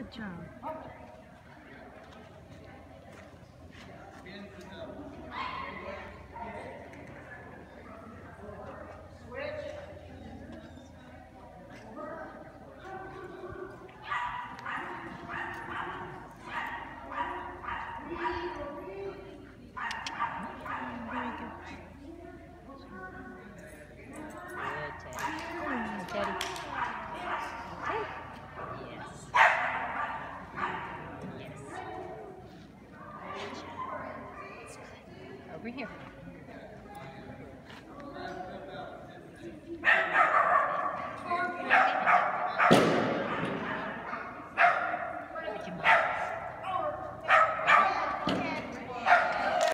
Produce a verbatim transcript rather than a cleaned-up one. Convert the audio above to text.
Good job. Very good. Good, Teddy. Oh, Teddy. Teddy. Yes. Yes. Good job. That's good. Over here.